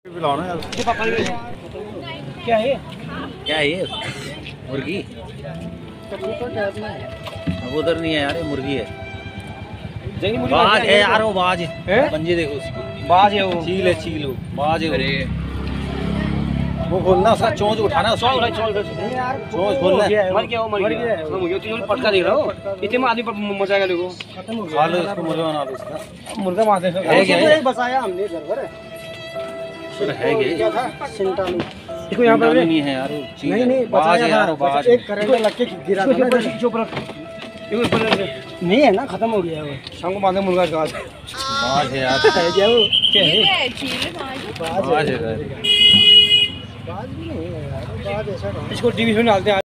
क्या है ये मुर्गी? कबूतर नहीं है यार, ये मुर्गी है। बाज है यार, वो बाज है। पंजे देखो उसकी, बाज है वो। चील है, चील वो बाज है। अरे वो खोलना, उसका चोंच उठाना, चोंच खोलना है। मर गया, मर गया। पटका देख रहा हो, इतने में आदमी पर मजा आएगा। देखो खा लो इसको, मुर्गा बना लो इसका। मुर्गा मारते हैं, बसाया हमने घर पर है क्या था? इसको यहाँ पर नहीं है यार, नहीं बाज है यार, बाज एक करंट लग के गिरा था ना, नहीं है ना, खत्म हो गया वो। शाम को बांधे मुर्गा का बाज है यार। क्या वो? क्या है? बाज है। बाज नहीं है यार, बाज ऐसा इसको टीवी में डालते हैं।